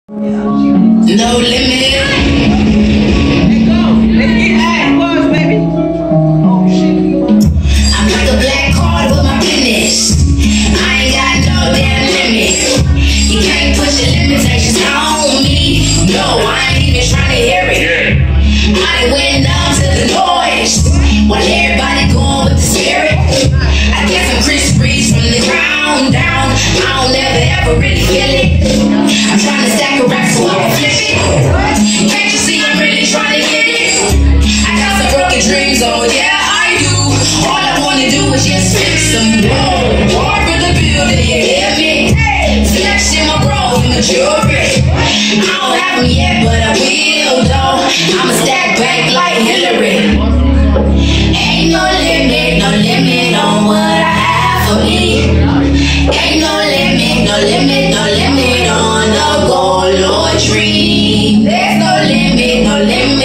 No limit. Let's go. Let's get high. Pause, baby. Oh, shit. I'm like a black card with my business. I ain't got no damn limit. You can't push the limitations on me. No, I ain't even trying to hear it. I done went down to the noise while everybody going with the spirit. I get some Chris Breeze from the ground down. I don't ever really feel it. I'm trying to stack a rack so I can flip it. Can't you see I'm really trying to get it? I got some broken dreams, oh yeah I do. All I wanna do is just fix them. Whoa, hard for the building, you hear me? Flexing my bro, you mature. I don't have them yet, but I will though. I'ma stack back like Hillary. Ain't no limit on what I have for me. Ain't no limit on the goal or dream. There's no limit.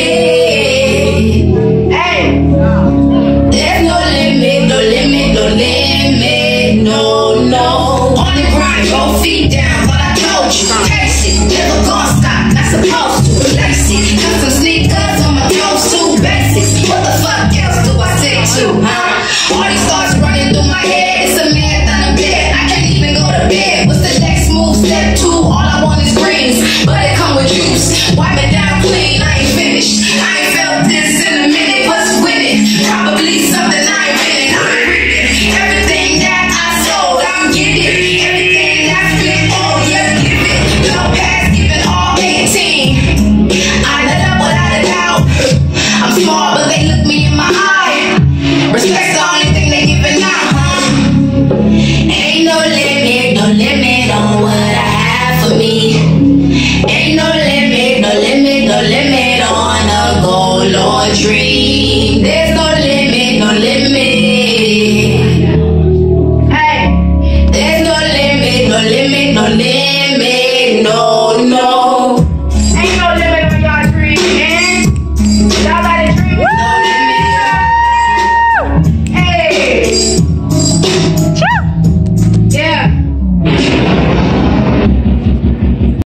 Hey, there's no limit, no. On the grind, both feet down, but I told you, taste it, never gonna stop, not supposed to replace it. Got some sneakers on my toes, too basics. What the fuck else do I say to, huh? All these thoughts running through my head, it's a marathon of bed. I can't even go to bed. What's the next move? Step 2, all I want is greens, but it come with juice. Wipe it down clean, I ain't finished. I ain't felt this in a minute. What's with it? Probably something I ain't winning. I'm reading everything that I sold. I'm getting everything that's been. Oh yeah, give it. No past, giving all 18. I let up without a doubt. I'm small, but they look me in my eye. Respect's the only thing they giving out, huh? Ain't no limit on what I have for me. Ain't no limit on a goal or dream. There's no limit. Hey, there's no limit, no.